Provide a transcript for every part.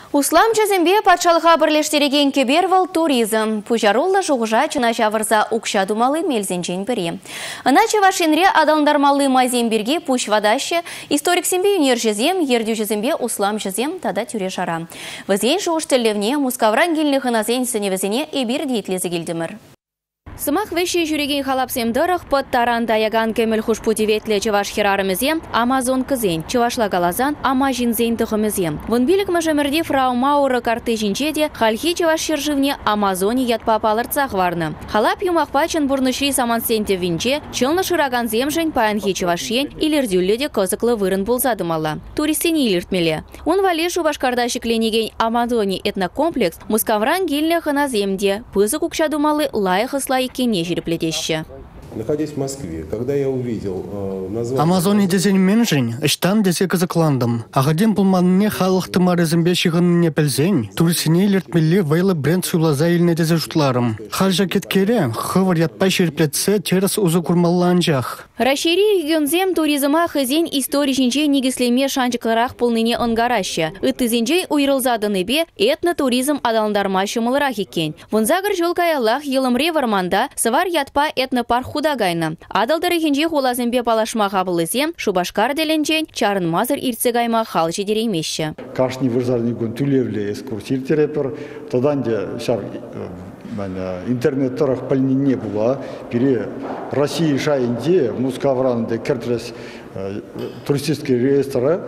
Услам чазембе патшалыға бірлештереген кебервал туризм. Пужарулла жуғыжа чына жавырза укша думалы мелзенчен бірі. Ана чавашенре адалындармалы майзем бірге пуш вадашы, историк сембе юнер жезем, ердю жезембе услам жезем тада тюре жара. Візен жуғыш тіллевне мускавран геліні хыназен сеневізіне эбир дейтлезі келдімір. Сымақ веші жүреген халапсем дырық под таранда яган кемел хушпутеветле чаваш херарымызем Амазон кызен, чавашла галазан ама жинзен тұғымызем. Вон билік мәжемірде фрау Мауры карты жинчеде халхи чаваш шерживне Амазоне ятпа палырцақ варны. Халап юмақпачын бұрнышри самансенте винче, чылны шыраган земжен паянхи чавашен илердюлледе кызықлы вырын болзадымала. Туристені илертмеле. Он вале шубашкарда шекленеген Амазоне этнокомплекс мускавран гильне ханаземде, пызык укшадумалы лайық ыслай Находясь в Москве, когда я увидел название... Амазоне дезен менжень, ыштан дезе кызыкландым. Ағаден пулманне халық тымарызымбе шығынне пілзен, турсине илертмелі вайлы бренд сулаза илне дезе жұтларым. Халжа кеткере, хывыр ятпай шерплетсе теріс uzы курмалланжақ. Рашери регионзем туризма хызен историчинче нигислеме шанчықларақ пулныне онгарашы. Үттізенче уйрылзадыныбе этно-туризм адалындармашы мылырақ екен. Вунзагыр жолкаялах елымре варманда сывар ятпа этно-парк худагайны. Адалдарыхенче хулазымбе палашма қабылызем, шубашкар деленчен чарын мазыр ирцегайма хал жедеремеші. Кашни вырзарни гун түлевле эскурсир терепер, тодан де шар интернет тарах пальнине була, пере России шайынде, мускавранде кертрес туристический реестра,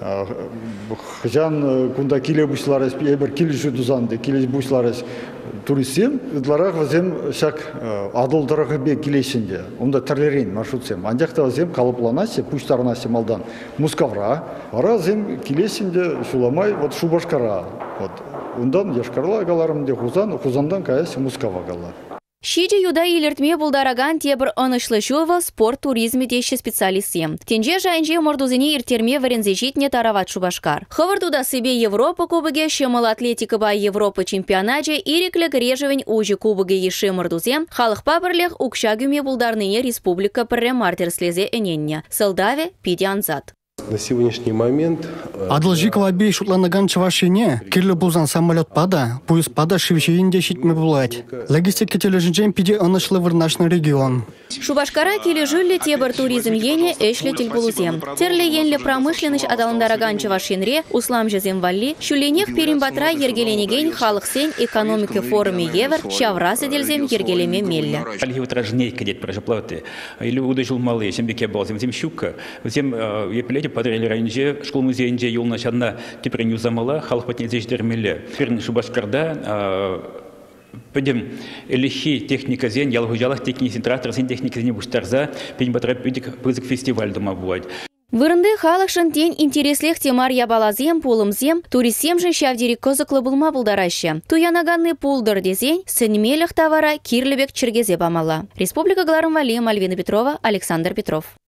хжан кунда киле бушларес, ебер киле жудузанде, киле бушларес туристем, идларах вазем шак адылдарах бе килесинде, онда терлерин маршрутсем, андяхта вазем калыпланасе, пуштарнасе малдан мускавра, аразем килесинде шуламай вот шубашкара, вот. Ундан яшкарла агаларымде хузандан каясы мускава гала. Шиде юда илертме булдараган тебір онышлы жува спорт туризме деші специалистем. Тенже жайынже мордузыне иртерме варензежитне тарават шубашкар. Хывырдуда себе Европа кубыге, шемыл атлетика ба Европа чемпионаже иреклі грежевень ужи кубыге еші мордузем, халық пабырлех укшагюме булдарныне республика пірре мартерслезе эненне. Сылдаве пиде анзат. На сегодняшний момент... Адылжи калабей шутланаган чавашине, кирлі бұлзан самолет пада, пуйыз пада шившейінде шитме булать. Логистика тележинчен пиде анышлы вырнашный регион. Шубашкара келе жылле тебір туризм ене эшле телбулузем. Терле енле промышленность адалындараган чавашинре, услам жезем валли, шуленех перимбатра ергеленеген халық сен экономика форуме евер, шаврасы делзем ергелеме мелле. Альги вот рожней кадет прожиплаты, или удажил малые, сембеке балзем, зем щука, зем епелете подрели раньше, школ музеенде юл начальна кипреню замала, халық патнезеш дермеле. Ферн Шубашкарда, пойдем лихи техника зен, ялгужалах техники центратор, зен техника зен буштарза, пень батрапедик пызык фестиваль дома бывает. Вырынды халық шынтен интереслех темар ябалазем, пулымзем, туристем жын шавдерик козықлы бұлма бұлдарашы. Туянаганны пулдыр дезен, сынмеліх товара кирлібек чергезе бамала. Республика Галарым Валия, Мальвина Петрова, Александр Петров.